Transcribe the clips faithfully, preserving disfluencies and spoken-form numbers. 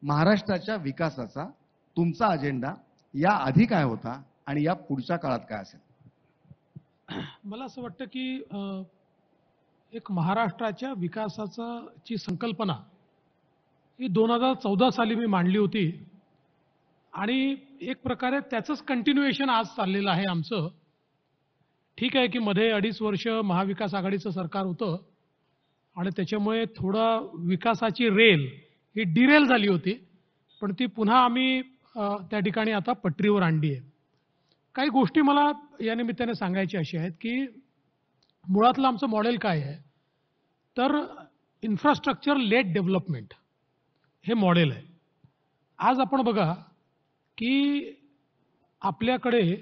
महाराष्ट्राच्या विकासाचा तुमचा अजेंडा या आधी काय होता आणि या पुढच्या काळात काय असेल? मला असं वाटतं की एक महाराष्ट्राच्या विकासाचा ची संकल्पना ही दोन हजार चौदा साली मी मांडली होती आणि एक प्रकारे त्याचंच कंटिन्युएशन आज चाललेलं आहे आमचं. ठीक आहे की मध्ये अडीच वर्ष महाविकास आघाडीचं सरकार होतं आणि त्याच्यामुळे थोडं विकासाची रेल ही डिरेल झाली होती, पण ती पुन्हा आम्ही त्या ठिकाणी आता पटरीवर आणली आहे. काही गोष्टी मला या निमित्ताने सांगायच्या अशा आहेत की मुळातलं आमचं मॉडेल काय आहे तर इन्फ्रास्ट्रक्चर लेड डेव्हलपमेंट हे मॉडेल आहे. आज आपण बघा की आपल्याकडे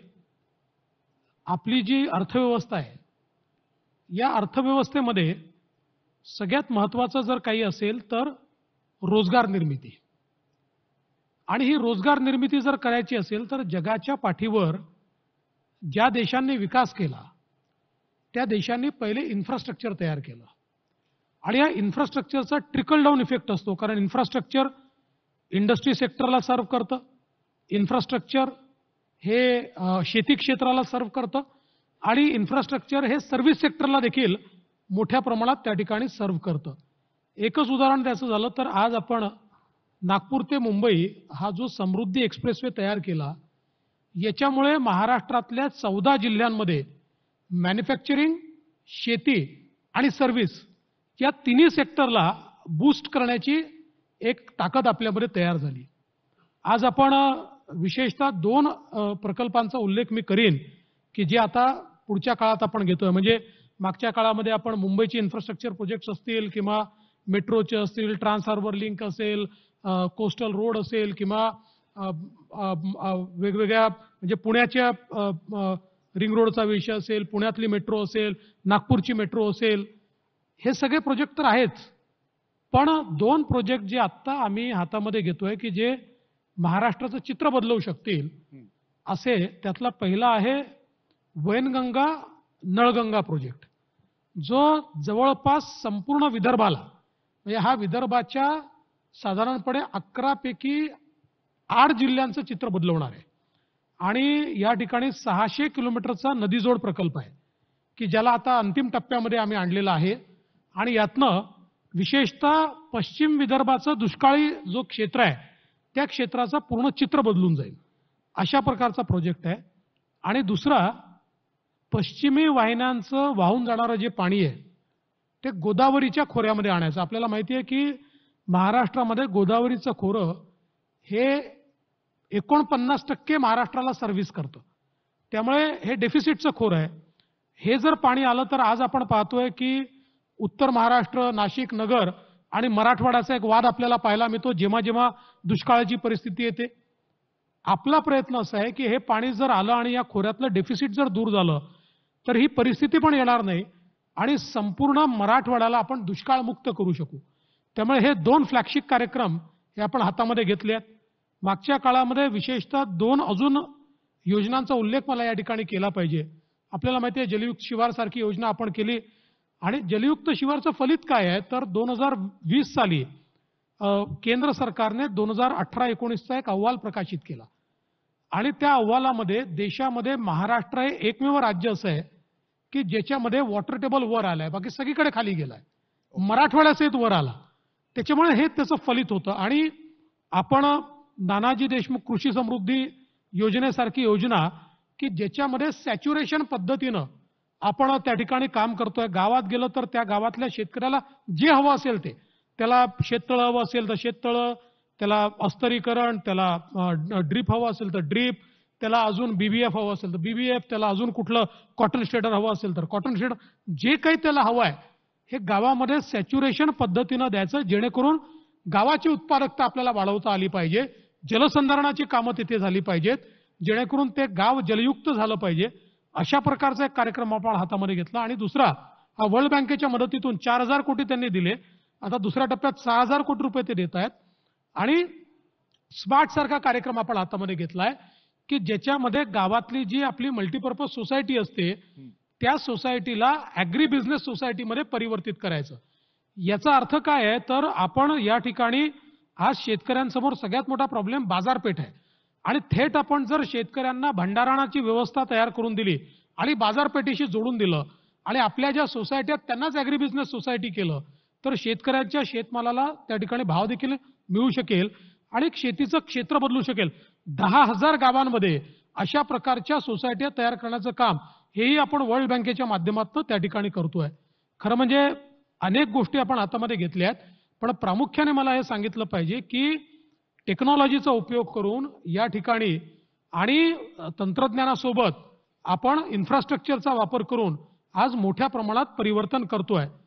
आपली जी अर्थव्यवस्था आहे या अर्थव्यवस्थेमध्ये सगळ्यात महत्त्वाचं जर काही असेल तर रोजगार निर्मिती. आणि ही रोजगार निर्मिती जर करायची असेल तर जगाच्या पाठीवर ज्या देशांनी विकास केला त्या देशांनी पहिले इन्फ्रास्ट्रक्चर तयार केलं आणि या इन्फ्रास्ट्रक्चरचा ट्रिकल डाऊन इफेक्ट असतो, कारण इन्फ्रास्ट्रक्चर इंडस्ट्री सेक्टरला सर्व्ह करतं, इन्फ्रास्ट्रक्चर हे शेती क्षेत्राला सर्व्ह करतं आणि इन्फ्रास्ट्रक्चर हे सर्व्हिस सेक्टरला देखील मोठ्या प्रमाणात त्या ठिकाणी सर्व्ह करतं. एकच उदाहरण द्यायचं झालं तर आज आपण नागपूर ते मुंबई हा जो समृद्धी एक्सप्रेसवे तयार केला याच्यामुळे महाराष्ट्रातल्या चौदा जिल्ह्यांमध्ये मॅन्युफॅक्चरिंग, शेती आणि सर्व्हिस या तिन्ही सेक्टरला बूस्ट करण्याची एक ताकद आपल्यामध्ये तयार झाली. आज आपण विशेषतः दोन प्रकल्पांचा उल्लेख मी करीन की जे आता पुढच्या काळात आपण घेतोय. म्हणजे मागच्या काळामध्ये आपण मुंबईची इन्फ्रास्ट्रक्चर प्रोजेक्ट्स असतील किंवा मेट्रोचे असतील, ट्रान्स हार्बर लिंक असेल, कोस्टल रोड असेल किंवा वेगवेगळ्या म्हणजे पुण्याच्या रिंग रोडचा विषय असेल, पुण्यातली मेट्रो असेल, नागपूरची मेट्रो असेल, हे सगळे प्रोजेक्ट तर आहेच. पण दोन प्रोजेक्ट जे आत्ता आम्ही हातामध्ये घेतोय की जे महाराष्ट्राचं चित्र बदलवू शकतील असे, त्यातला पहिला आहे वैनगंगा नळगंगा प्रोजेक्ट, जो जवळपास संपूर्ण विदर्भाला म्हणजे हा विदर्भाच्या साधारणपणे अकरा पैकी आठ जिल्ह्यांचं चित्र बदलवणार आहे. आणि या ठिकाणी सहाशे किलोमीटरचा नदीजोड प्रकल्प आहे की ज्याला आता अंतिम टप्प्यामध्ये आम्ही आणलेला आहे आणि यातनं विशेषतः पश्चिम विदर्भाचं दुष्काळी जो क्षेत्र आहे त्या क्षेत्राचं पूर्ण चित्र बदलून जाईल अशा प्रकारचा प्रोजेक्ट आहे. आणि दुसरा पश्चिमी वाहिन्यांचं वाहून जाणारं जे पाणी आहे ते गोदावरीच्या खोऱ्यामध्ये आणायचं. आपल्याला माहिती आहे की महाराष्ट्रामध्ये गोदावरीचं खोरं हे एकोणपन्नास टक्के महाराष्ट्राला सर्व्हिस करतं, त्यामुळे हे डेफिसिटचं खोरं आहे. हे जर पाणी आलं तर आज आपण पाहतोय की उत्तर महाराष्ट्र, नाशिक, नगर आणि मराठवाड्याचा एक वाद आपल्याला पाहायला मिळतो जेव्हा जेव्हा दुष्काळाची परिस्थिती येते. आपला प्रयत्न असा आहे की हे पाणी जर आलं आणि या खोऱ्यातलं डेफिसिट जर दूर झालं तर ही परिस्थिती पण येणार नाही आणि संपूर्ण मराठवाड्याला आपण दुष्काळमुक्त करू शकू. त्यामुळे हे दोन फ्लॅगशिप कार्यक्रम हे आपण हातामध्ये घेतले आहेत. मागच्या काळामध्ये विशेषतः दोन अजून योजनांचा उल्लेख मला या ठिकाणी केला पाहिजे. आपल्याला माहिती आहे जलयुक्त शिवार सारखी योजना आपण केली आणि जलयुक्त शिवारचं फलित काय आहे तर दोन हजार वीस साली केंद्र सरकारने दोन हजार अठरा एकोणीसचा एक अहवाल प्रकाशित केला आणि त्या अहवालामध्ये देशामध्ये महाराष्ट्र हे एकमेव राज्य असं आहे की ज्याच्यामध्ये वॉटर टेबल वर आलाय, बाकी सगळीकडे खाली गेलाय, मराठवाड्यासहित वर आला. त्याच्यामुळे हे त्याचं फलित होतं. आणि आपण नानाजी देशमुख कृषी समृद्धी योजनेसारखी योजना की ज्याच्यामध्ये सॅच्युरेशन पद्धतीनं आपण त्या ठिकाणी काम करतोय. गावात गेलं तर त्या गावातल्या शेतकऱ्याला जे हवं असेल ते, त्याला शेततळं हवं असेल तर शेततळं, त्याला अस्तरीकरण, त्याला ड्रीप हवं असेल तर ड्रीप, त्याला अजून बीबीएफ हवं असेल तर बीबीएफ, त्याला अजून कुठलं कॉटन शेडर हवं असेल तर कॉटन शेडर, जे काही त्याला हवं आहे हे गावामध्ये सॅच्युरेशन पद्धतीनं द्यायचं, जेणेकरून गावाची उत्पादकता आपल्याला वाढवता आली पाहिजे. जलसंधारणाची कामं तिथे झाली पाहिजेत, जेणेकरून ते गाव जलयुक्त झालं पाहिजे. अशा प्रकारचा एक कार्यक्रम आपण हातामध्ये घेतला. आणि दुसरा हा वर्ल्ड बँकेच्या मदतीतून चार हजार कोटी त्यांनी दिले. आता दुसऱ्या टप्प्यात सहा हजार कोटी रुपये ते देत आहेत. आणि स्मार्ट सारखा कार्यक्रम आपण हातामध्ये घेतलाय की ज्याच्यामध्ये गावातली जी आपली मल्टीपर्पज सोसायटी असते त्या सोसायटीला ॲग्री बिझनेस सोसायटीमध्ये परिवर्तित करायचं. याचा अर्थ काय आहे तर आपण या ठिकाणी आज शेतकऱ्यांसमोर सगळ्यात मोठा प्रॉब्लेम बाजारपेठ आहे आणि थेट आपण जर शेतकऱ्यांना भंडारणाची व्यवस्था तयार करून दिली आणि बाजारपेठेशी जोडून दिलं आणि आपल्या ज्या सोसायट्यात त्यांनाच ॲग्री बिझनेस सोसायटी केलं तर शेतकऱ्यांच्या शेतमालाला त्या ठिकाणी भाव देखील मिळू शकेल आणि शेतीचं क्षेत्र बदलू शकेल. दहा हजार गावांमध्ये अशा प्रकारच्या सोसायट्या तयार करण्याचं काम हेही आपण वर्ल्ड बँकेच्या माध्यमातून त्या ठिकाणी करतोय. खरं म्हणजे अनेक गोष्टी आपण हातामध्ये घेतल्या आहेत, पण प्रामुख्याने मला हे सांगितलं पाहिजे की टेक्नॉलॉजीचा उपयोग करून या ठिकाणी आणि तंत्रज्ञानासोबत आपण इन्फ्रास्ट्रक्चरचा वापर करून आज मोठ्या प्रमाणात परिवर्तन करतोय.